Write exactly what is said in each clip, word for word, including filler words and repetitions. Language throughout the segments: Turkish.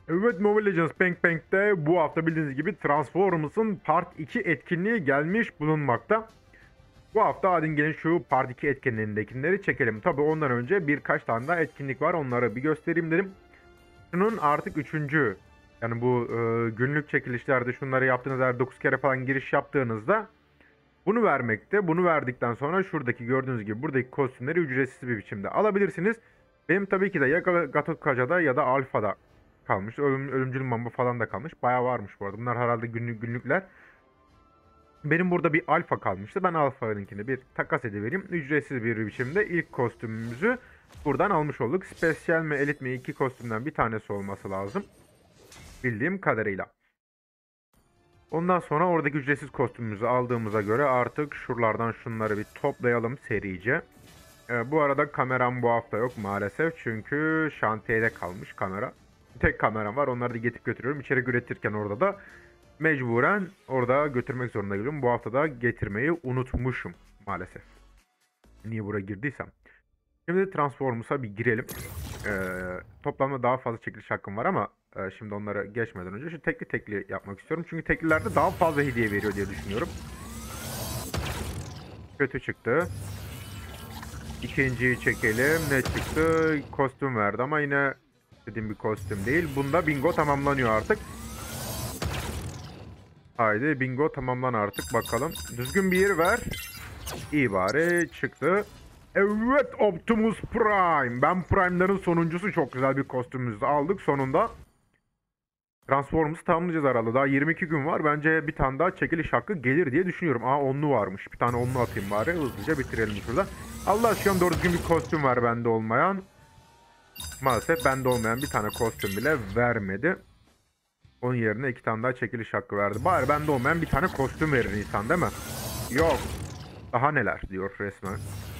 Evet, Mobile Legends Peng Peng'de bu hafta bildiğiniz gibi Transformers'ın Part iki etkinliği gelmiş bulunmakta. Bu hafta hadi gelin şu Part iki etkinliğindekileri çekelim. Tabi ondan önce birkaç tane daha etkinlik var, onları bir göstereyim dedim. Şunun artık üçüncü, yani bu e, günlük çekilişlerde şunları yaptığınızda eğer dokuz kere falan giriş yaptığınızda bunu vermekte. Bunu verdikten sonra şuradaki gördüğünüz gibi buradaki kostümleri ücretsiz bir biçimde alabilirsiniz. Benim tabii ki de ya Gatokaca'da ya da Alfa'da kalmış. Ölüm, ölümcül mamba falan da kalmış. Bayağı varmış bu arada. Bunlar herhalde günlük günlükler. Benim burada bir alfa kalmıştı. Ben alfanınkini bir takas edivereyim. Ücretsiz bir biçimde ilk kostümümüzü buradan almış olduk. Spesyal mi elit mi, iki kostümden bir tanesi olması lazım. Bildiğim kadarıyla. Ondan sonra oradaki ücretsiz kostümümüzü aldığımıza göre artık şuralardan şunları bir toplayalım serice. Ee, bu arada kameram bu hafta yok maalesef. Çünkü şantiyede kalmış kamera. Tek kameram var. Onları da getirip götürüyorum. İçerik üretirken orada da mecburen orada götürmek zorunda geliyorum. Bu hafta da getirmeyi unutmuşum maalesef. Niye buraya girdiysem. Şimdi Transformers'a bir girelim. Ee, toplamda daha fazla çekiliş hakkım var ama e, şimdi onlara geçmeden önce şu tekli tekli yapmak istiyorum. Çünkü teklilerde daha fazla hediye veriyor diye düşünüyorum. Kötü çıktı. İkinciyi çekelim. Ne çıktı? Kostüm verdi ama yine istediğim bir kostüm değil. Bunda bingo tamamlanıyor artık. Haydi bingo tamamlan artık bakalım. Düzgün bir yer ver. İyi bari çıktı. Evet, Optimus Prime. Ben Prime'ların sonuncusu, çok güzel bir kostümümüzü aldık sonunda. Transformers'ı tamamlayacağız herhalde. Daha yirmi iki gün var. Bence bir tane daha çekiliş hakkı gelir diye düşünüyorum. Aa, onlu varmış. Bir tane onlu atayım bari. Hızlıca bitirelim şurada. Allah aşkına doğru düzgün bir kostüm var bende olmayan. Maalesef bende olmayan bir tane kostüm bile vermedi. Onun yerine iki tane daha çekiliş hakkı verdi. Bari bende olmayan bir tane kostüm verir insan, değil mi? Yok. Daha neler diyor resmen.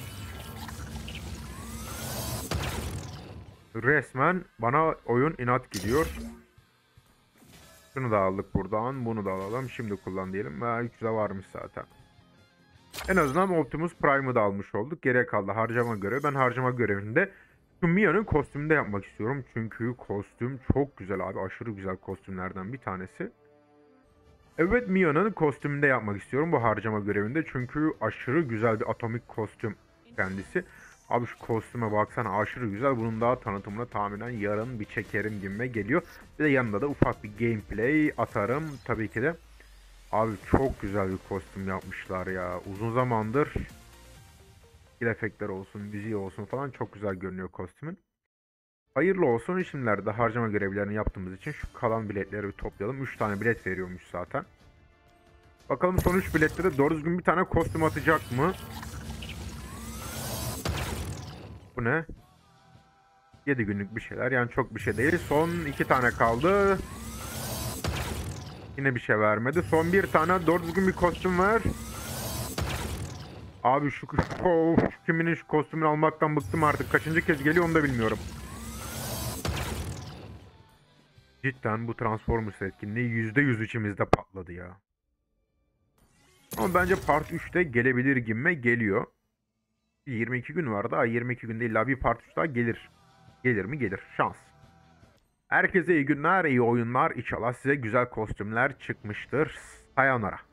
Resmen bana oyun inat gidiyor. Şunu da aldık buradan. Bunu da alalım. Şimdi kullan diyelim. Ha, üç yüze varmış zaten. En azından Optimus Prime'ı da almış olduk. Geriye kaldı harcama görevi. Ben harcama görevinde şu Mia'nın kostümünü de yapmak istiyorum. Çünkü kostüm çok güzel abi. Aşırı güzel kostümlerden bir tanesi. Evet, Mia'nın kostümünü de yapmak istiyorum bu harcama görevinde. Çünkü aşırı güzel bir atomik kostüm kendisi. Abi şu kostüme baksana, aşırı güzel. Bunun daha tanıtımını tahminen yarın bir çekerim gibime geliyor. Bir de yanında da ufak bir gameplay atarım tabii ki de. Abi çok güzel bir kostüm yapmışlar ya. Uzun zamandır efektler olsun, müziği olsun falan çok güzel görünüyor kostümün. Hayırlı olsun. Şimdilerde harcama görevlerini yaptığımız için şu kalan biletleri bir toplayalım. üç tane bilet veriyormuş zaten. Bakalım son üç bilette de doğru düzgün bir tane kostüm atacak mı? Bu ne? yedi günlük bir şeyler. Yani çok bir şey değil. Son iki tane kaldı. Yine bir şey vermedi. Son bir tane doğru düzgün bir kostüm ver. Abi şu, oh, şu kiminin şu kostümünü almaktan bıktım artık. Kaçıncı kez geliyor onu da bilmiyorum. Cidden bu Transformers etkinliği yüzde yüz içimizde patladı ya. Ama bence Part üçte gelebilir gibime geliyor. yirmi iki gün var daha. yirmi iki günde illa bir Part üç daha gelir. Gelir mi? Gelir. Şans. Herkese iyi günler, iyi oyunlar. İnşallah size güzel kostümler çıkmıştır. Sayonara.